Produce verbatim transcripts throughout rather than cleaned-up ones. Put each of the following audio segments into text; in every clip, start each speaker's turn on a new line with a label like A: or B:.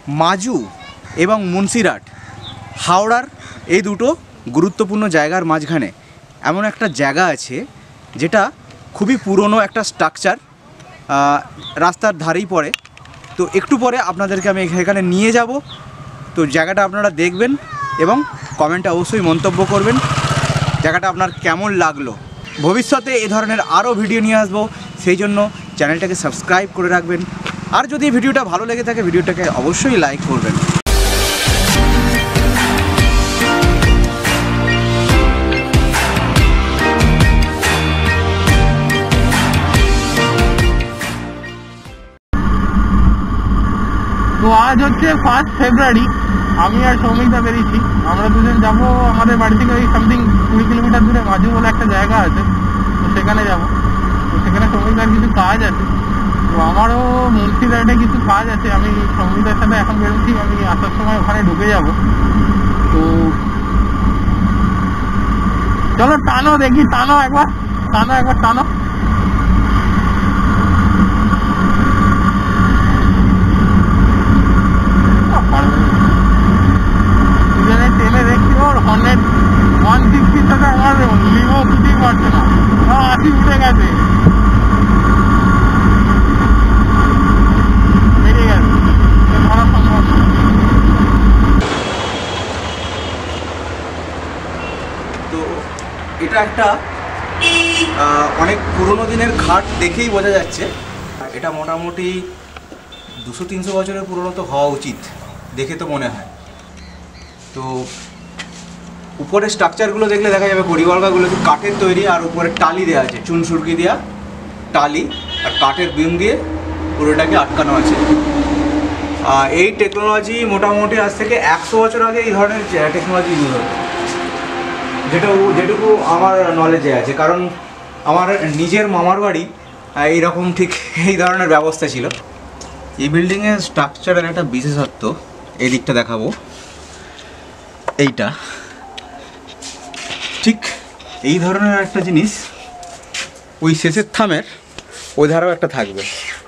A: মাজু এবং মুন্সিরহাট হাওড়ার এই দুটো গুরুত্বপূর্ণ জায়গার মাঝখানে এমন একটা জায়গা আছে যেটা খুবই পুরনো একটা স্ট্রাকচার, রাস্তার ধারেই পড়ে। তো একটু পরে আপনাদেরকে আমি এখানে নিয়ে যাব। তো জায়গাটা আপনারা দেখবেন এবং কমেন্টে অবশ্যই মন্তব্য করবেন জায়গাটা আপনার কেমন লাগলো। ভবিষ্যতে এ ধরনের আরও ভিডিও নিয়ে আসবো, সেই জন্য চ্যানেলটাকে সাবস্ক্রাইব করে রাখবেন। আর যদি ভিডিওটা ভালো লেগে থাকে ভিডিওটাকে অবশ্যই লাইক করবেন।
B: তো আজ হচ্ছে ফার্স্ট ফেব্রুয়ারি, আমি আর সৌমিকদা বেরিয়েছি। আমরা দুজন যাবো আমাদের বাড়ি থেকে ওই সামথিং কুড়ি কিলোমিটার দূরে মাজু বলে একটা জায়গা আছে, তো সেখানে যাব। তো সেখানে সৌমিকদার কিছু কাজ আছে, তো আমারও মুন্সিরহাটে কিছু কাজ আছে। আমি সৌমিকদার সাথে এখন বেরোচ্ছি, আমি আসার সময় ওখানে ঢুকে যাব। তো চলো টানো, দেখি টানো একবার, টানো একবার টানো। ট্রেনে দেখছি ওর হর্নেট ওয়ান সিক্সটির সাথে আমার লিভো কিছুই পারছে না, আশি উঠে গেছে, বেরিয়ে গেছে, ধরা সম্ভব।
A: তো এটা একটা অনেক পুরনো দিনের ঘাট দেখেই বোঝা যাচ্ছে। এটা মোটামুটি দুশো তিনশো বছরের পুরনো তো হওয়া উচিত, দেখে তো মনে হয়। তো উপরে স্ট্রাকচারগুলো দেখলে দেখা যাবে কড়িবর্গাগুলো কাঠের তৈরি, আর উপরে টালি দেওয়া আছে, চুন সুরকি দেওয়া টালি আর কাঠের বিম দিয়ে পুরোটাকে আটকানো আছে। এই টেকনোলজি মোটামুটি আজ থেকে একশো বছর আগে এই ধরনের টেকনোলজি ইউজ হতো, যেটা যেটুকু আমার নলেজে আছে। কারণ আমার নিজের মামার বাড়ি এইরকম ঠিক এই ধরনের ব্যবস্থা ছিল। এই বিল্ডিংয়ের স্ট্রাকচারের একটা বিশেষত্ব এই দিকটা দেখাবো। এইটা ঠিক এই ধরনের একটা জিনিস ওই শেষের থামের ওই ধারেও একটা থাকবে,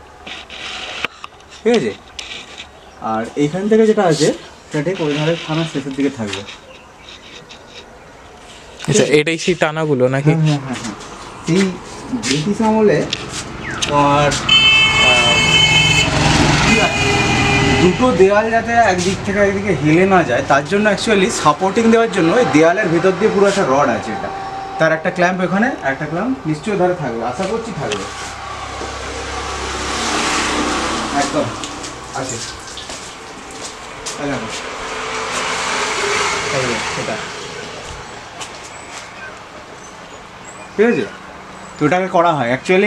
A: ঠিক আছে? আর এইখান থেকে যেটা আছে সেটা ঠিক ওই ধারের থামের শেষের দিকে থাকবে।
B: আচ্ছা, এটাই সেই টানাগুলো নাকি?
A: হ্যাঁ হ্যাঁ হ্যাঁ এই ব্রিটিশ আমলে আর দুটো দেওয়াল যাতে একদিক থেকে একদিকে হেলে না যায় তার জন্য অ্যাকচুয়ালি সাপোর্টিং দেওয়ার জন্য ওই দেওয়ালের ভিতর দিয়ে পুরো একটা রড আছে। এটা তার একটা ক্ল্যাম্প এখানে, একটা ক্ল্যাম্প নিশ্চয়ই ধরে থাকবে, আশা করছি থাকবে একদম আছে। সেটা ঠিক আছে। তো ওটাকে করা হয় অ্যাকচুয়ালি,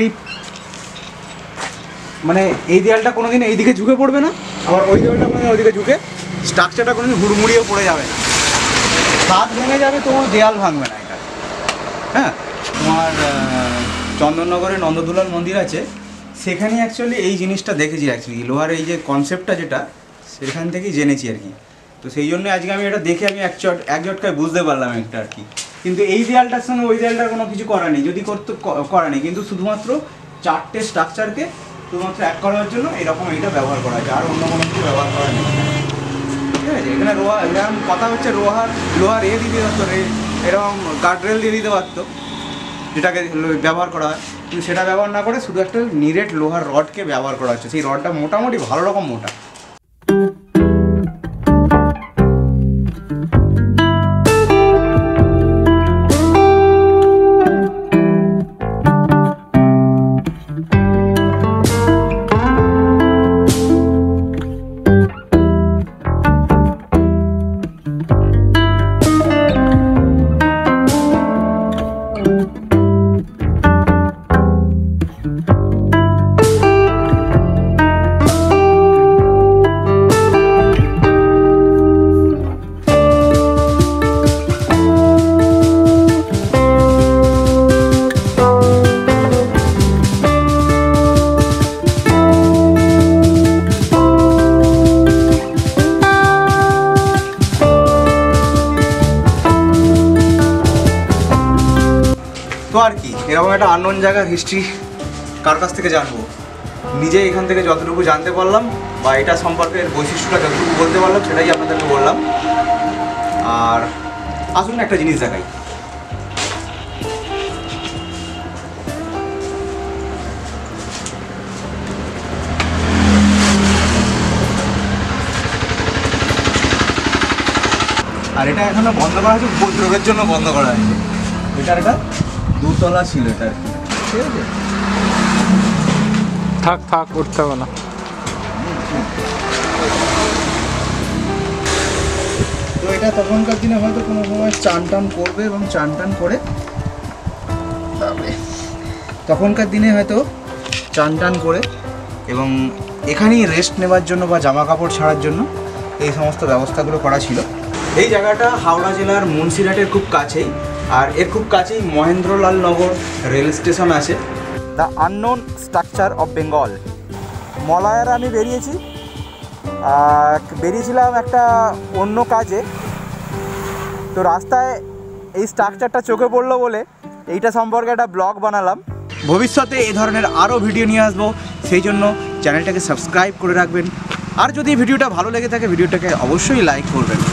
A: মানে এই দেয়ালটা কোনোদিন এইদিকে ঝুঁকে পড়বে না, আবার ওই দেয়ালটা কোনোদিন ওইদিকে ঝুঁকে, স্ট্রাকচারটা কোনোদিন হুড়মুড়িয়ে পড়ে যাবে না, ছাদ ভেঙে যাবে তোমার দেয়াল ভাঙবে না এটা। হ্যাঁ, তোমার চন্দননগরে নন্দদুলাল মন্দির আছে, সেখানে অ্যাকচুয়ালি এই জিনিসটা দেখেছি। অ্যাকচুয়ালি লোহার এই যে কনসেপ্টটা যেটা সেখান থেকেই জেনেছি আর কি। তো সেই জন্য আজকে আমি এটা দেখে আমি এক চট এক ঝটকায় বুঝতে পারলাম একটা আর কি। কিন্তু এই দেয়ালটার সঙ্গে ওই দেয়ালটার কোনো কিছু করা নেই, যদি করতে করা নেই, কিন্তু শুধুমাত্র চারটে স্ট্রাকচারকে শুধুমাত্র এক করার জন্য এরকম এইটা ব্যবহার করা হয়েছে, আর অন্য কোনো কিছু ব্যবহার করা নেই, ঠিক আছে? এখানে লোহা এরকম কথা হচ্ছে লোহার লোহার এ দিয়ে দিতে পারতো, এরকম গার্ডরেল দিয়ে দিতে পারতো যেটাকে ব্যবহার করা হয়, কিন্তু সেটা ব্যবহার না করে শুধু একটা নিরেট লোহার রডকে ব্যবহার করা হচ্ছে। সেই রডটা মোটামুটি ভালো রকম মোটা। তো আর কি, এরকম একটা আননোন জায়গার হিস্ট্রি কার কাছ থেকে জানবো, নিজে এখান থেকে যতটুকু জানতে পারলাম বা এটা সম্পর্কে বৈশিষ্ট্যটা যতটুকু বলতে পারলাম সেটাই আপনাদেরকে বললাম। আর আসুন একটা জিনিস দেখাই। আর এটা এখনো বন্ধ করা হয়েছে, উপদ্রবের জন্য বন্ধ করা হয়েছে। এটার একটা দুতলা ছিল এটা আর কি, ঠিক আছে।
B: থাক থাক উঠতে হবে না।
A: তো এটা তখনকার দিনে হয়তো কোনো সময় চান টান করবে এবং চান টান করে তখনকার দিনে হয়তো চান টান করে এবং এখানেই রেস্ট নেওয়ার জন্য বা জামা কাপড় ছাড়ার জন্য এই সমস্ত ব্যবস্থাগুলো করা ছিল। এই জায়গাটা হাওড়া জেলার মুন্সিরহাটের খুব কাছেই, আর এর খুব কাছেই মহেন্দ্রলাল নগর রেল স্টেশন আছে। The unknown structure of Bengal. মলয়ার আমি বেরিয়েছি, বেরিয়েছিলাম একটা অন্য কাজে, তো রাস্তায় এই স্ট্রাকচারটা চোখে পড়লো বলে এইটা সম্পর্কে একটা ব্লগ বানালাম। ভবিষ্যতে এই ধরনের আরও ভিডিও নিয়ে আসবো, সেই জন্য চ্যানেলটাকে সাবস্ক্রাইব করে রাখবেন। আর যদি ভিডিওটা ভালো লেগে থাকে ভিডিওটাকে অবশ্যই লাইক করবেন।